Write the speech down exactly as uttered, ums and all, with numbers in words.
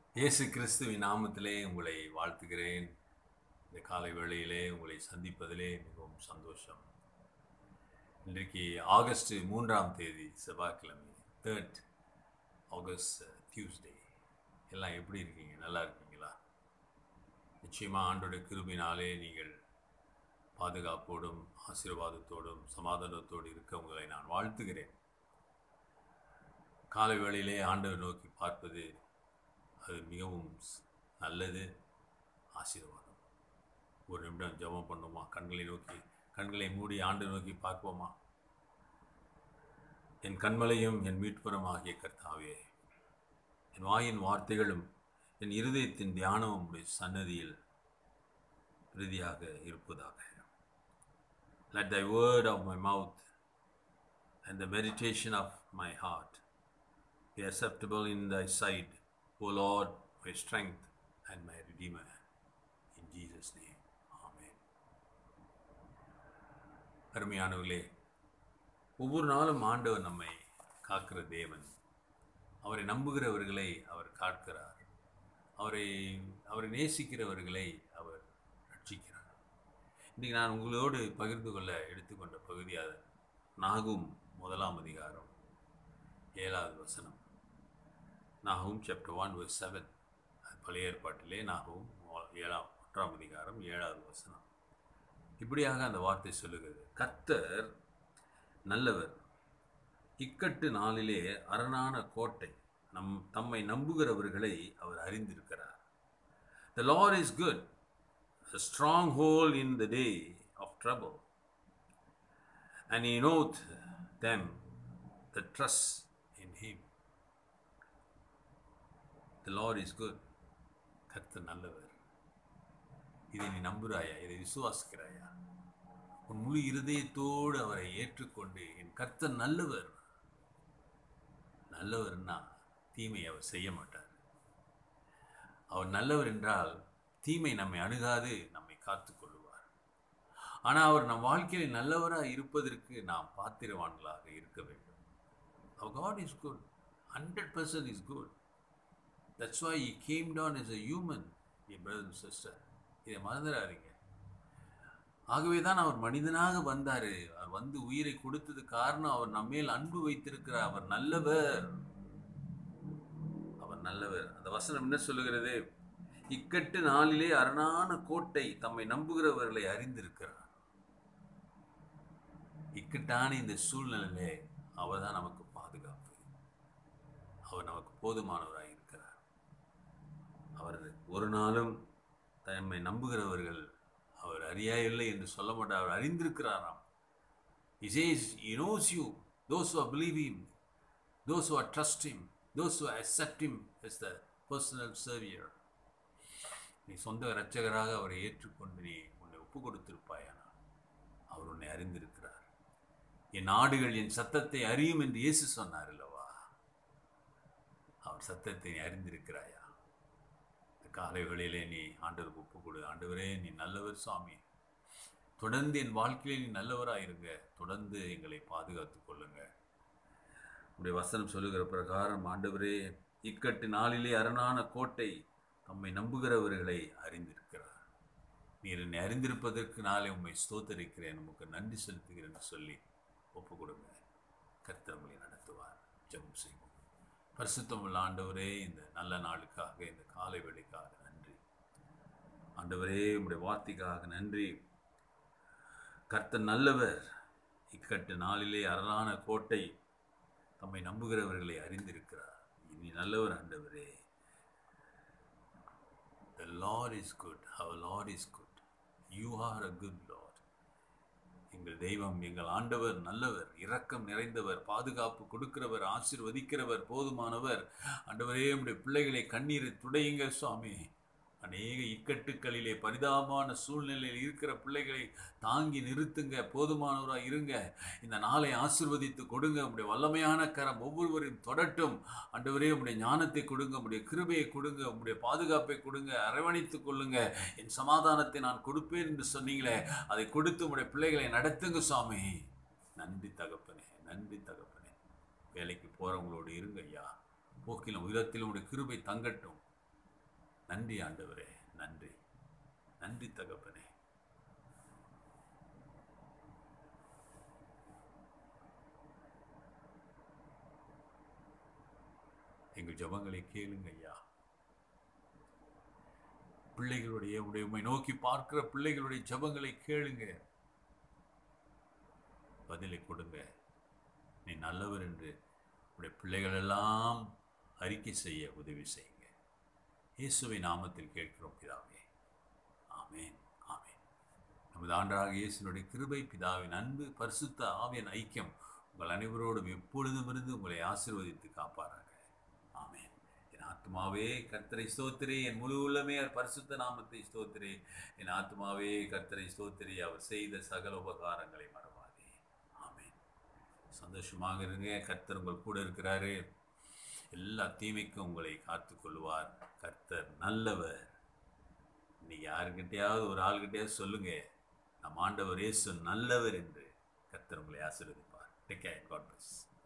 இயேசு கிறிஸ்துவின் நாமத்திலே உங்களை வாழ்த்துகிறேன். இந்த காலை வேளையிலே உங்களை சந்திப்பதிலே மிகவும் சந்தோஷம். இன்றைக்கு ஆகஸ்ட் மூன்றாம் தேதி செவ்வாய்க்கிழமை, தேர்ட் ஆகஸ்ட் டியூஸ்டே. எல்லாம் எப்படி இருக்கீங்க? நல்லா இருக்கீங்களா? நிச்சயமாக ஆண்டோடைய கிருபினாலே நீங்கள் பாதுகாப்போடும் ஆசீர்வாதத்தோடும் சமாதானத்தோடு இருக்க உங்களை நான் வாழ்த்துகிறேன். காலை வேளையிலே ஆண்டவர் நோக்கி பார்ப்பது அது மிகவும் நல்லது, ஆசீர்வாதம். ஒரு நிமிடம் ஜெபம் பண்ணுமா? கண்களை நோக்கி கண்களை மூடி ஆண்டு நோக்கி பார்ப்போமா? என் கண்மலையும் என் மீட்புறம் ஆகிய கர்த்தாவே, என் வாயின் வார்த்தைகளும் என் இருதயத்தின் தியானமும் உடைய சன்னதியில் பிரதியாக இருப்பதாக. Let thy word of my mouth and the meditation of my heart be acceptable in thy sight, O Lord, my strength and my redeemer. In Jesus' name, Amen. அருமையானவர்களே, ஒவ்வொரு நாளும் ஆண்டவர் நம்மை காக்கிற தேவன். அவரை நம்புகிறவர்களை அவர் காக்கிறார். அவரை அவரை நேசிக்கிறவர்களை அவர் ரட்சிக்கிறார். இன்றைக்கு நான் உங்களோடு பகிர்ந்து கொள்ள எடுத்துக்கொண்ட பகுதியாக நாகும் முதலாம் அதிகாரம் ஏழாவது வசனம். நாகும் சாப்டர் ஒன் verse செவன். பழைய ஏற்பாட்டிலே நாகும் ஏழாம் ஒன்றாம் அதிகாரம் ஏழாவது வசனம். இப்படியாக அந்த வார்த்தை சொல்லுகிறது, கர்த்தர் நல்லவர், இக்கட்டு நாளிலே அரணான கோட்டை, நம் தம்மை நம்புகிறவர்களை அவர் அறிந்திருக்கிறார். The Lord is good, a stronghold in the day of trouble, and he knoweth them that trust in him. The Lord is good. கர்த்தர் நல்லவர். இதை நீ நம்புகிறாயா? இதை விசுவாசிக்கிறாயா? உன் முழு இருதயத்தோடு அவரை ஏற்றுக்கொண்டு, என் கர்த்தர் நல்லவர். நல்லவர்னா தீமை அவர் செய்ய மாட்டார். அவர் நல்லவர் என்றால் தீமை நம்மை அணுகாது, நம்மை காத்து கொள்ளுவார். ஆனால் அவர் நம் வாழ்க்கையில் நல்லவராக இருப்பதற்கு நாம் பாத்திரவான்களாக இருக்க வேண்டும். Our God is good. one hundred percent is good. That's why he came down as a human, dear brother and sister. இதை மறந்துடாதீங்க. ஆகவே தான் அவர் மனிதனாக வந்தார். அவர் வந்து உயிரை கொடுத்தது காரணம் அவர் நம்மேல் அன்பு வைத்திருக்கிறார். அவர் நல்லவர், அவர் நல்லவர். அந்த வசனம் என்ன சொல்லுகிறது? இக்கட்டு நாளிலே அரணான கோட்டை, தம்மை நம்புகிறவர்களை அறிந்திருக்கிறார். இக்கட்டான இந்த சூழ்நிலையிலே அவர் தான் நமக்கு பாதுகாப்பு. அவர் நமக்கு போதுமானவராக இருக்கிறார். அவர் ஒரு நாளும் தம்மை நம்புகிறவர்கள் அவர் அறியவில்லை என்று சொல்ல மாட்டார். அவர் அறிந்திருக்கிறாராம். He says he knows you, those who are believe him, those who are trust him, those who accept him as the personal savior. நீ சொந்த இரட்சகராக அவரை ஏற்றுக்கொண்டு நீ உன்னை ஒப்பு கொடுத்திருப்பாயானால் அவர் உன்னை அறிந்திருக்கிறார். என் ஆடுகள் என் சத்தத்தை அறியும் என்று இயேசு சொன்னார் அல்லவா? அவர் சத்தத்தை நீ அறிந்திருக்கிறாயா? காலை வேளையிலே நீ ஆண்டவருக்கு ஒப்பு கொடு. ஆண்டவரே, நீ நல்லவர் சுவாமி, தொடர்ந்து என் வாழ்க்கையில் நீ நல்லவராக இருங்க, தொடர்ந்து எங்களை பாதுகாத்து கொள்ளுங்க. உடைய வசனம் சொல்லுகிற பிரகாரம், ஆண்டவரே, இக்கட்டு நாளிலே அரணான கோட்டை, தம்மை நம்புகிறவர்களை அறிந்திருக்கிறார். நீர் என்னை அறிந்திருப்பதற்கு நாளை உண்மை ஸ்தோத்தரிக்கிறேன், உமக்கு நன்றி செலுத்துகிறேன் என்று சொல்லி ஒப்பு கொடுங்க. கர்த்தர் உங்களை நடத்துவார். ஜெபம் செய்வோம். பரிசுத்தமுள்ள ஆண்டவரே, இந்த நல்ல நாளுக்காக, இந்த காலை வேளைக்காக நன்றி. ஆண்டவரே, உம்முடைய வார்த்தைக்காக நன்றி. கர்த்தர் நல்லவர், இக்கட்டு நாளிலே அரணான கோட்டை, தம்மை நம்புகிறவர்களை அறிந்திருக்கிறார். இனி நல்லவர் ஆண்டவரே. The Lord is good. Our Lord is good. You are a good Lord. எங்கள் தெய்வம், எங்கள் ஆண்டவர் நல்லவர், இரக்கம் நிறைந்தவர், பாதுகாப்பு கொடுக்கிறவர், ஆசீர்வதிக்கிறவர், போதுமானவர். ஆண்டவரே, உம்முடைய பிள்ளைகளை கண்ணீரை துடையுங்க சுவாமி. அநேக இக்கட்டுக்களிலே பரிதாபமான சூழ்நிலையில் இருக்கிற பிள்ளைகளை தாங்கி நிறுத்துங்க, போதுமானவராக இருங்க. இந்த நாளை ஆசீர்வதித்து கொடுங்க. உம்முடைய வல்லமையான கரம் ஒவ்வொருவரையும் தொடட்டும். ஆண்டவரே, உம்முடைய ஞானத்தை கொடுங்க, உம்முடைய கிருபையை கொடுங்க, உம்முடைய பாதுகாப்பை கொடுங்க, அரவணைத்து கொள்ளுங்க. என் சமாதானத்தை நான் கொடுப்பேன் என்று சொன்னீங்களே, அதை கொடுத்து உம்முடைய பிள்ளைகளை நடத்துங்க சுவாமி. நன்றி தகப்பனே, நன்றி தகப்பனே. வேலைக்கு போகிறவங்களோடு இருங்க ஐயா. போக்கிலும் உயரத்திலும் உடைய கிருபை தங்கட்டும். நன்றி ஆண்டவரே, நன்றி நன்றி தகப்பனே. எங்கள் ஜெபங்களை கேளுங்க ஐயா. பிள்ளைகளுடைய உடைய உம்மை நோக்கி பார்க்கிற பிள்ளைகளுடைய ஜெபங்களை கேளுங்க, பதிலை கொடுங்க. நீ நல்லவர் என்று உடைய பிள்ளைகள் எல்லாம் அறிக்கை செய்ய உதவி செய்யுங்க. இயேசுவின் நாமத்தில் கேட்கிறோம் பிதாவே, ஆமென் ஆமென். நமது ஆண்டவராகிய இயேசுவினுடைய கிருபை, பிதாவின் அன்பு, பரிசுத்த ஆவியின் ஐக்கியம் உங்கள் அனைவரோடும் எப்பொழுதும் இருந்து உங்களை ஆசீர்வதித்து காப்பாராக. ஆமென். என் ஆத்மாவே கர்த்தரை ஸ்தோத்திரி, என் முழு உள்ளமே அவர் பரிசுத்த நாமத்தை ஸ்தோத்திரி. என் ஆத்மாவே கர்த்தரை ஸ்தோத்திரி, அவர் செய்த சகல உபகாரங்களை மறவாதே. ஆமென். சந்தோஷமாக இருங்க. கர்த்தர் உங்கள் கூட இருக்கிறாரு. எல்லா தீமைக்கும் உங்களை காத்து கொள்வார். கர்த்தர் நல்லவர். இன்னைக்கு யாருக்கிட்டையாவது ஒரு ஆள்கிட்டையாவது சொல்லுங்க, நம் ஆண்டவர் இயேசு நல்லவர் என்று. கர்த்தர் உங்களை ஆசீர்வதிப்பார். Take care. God plus.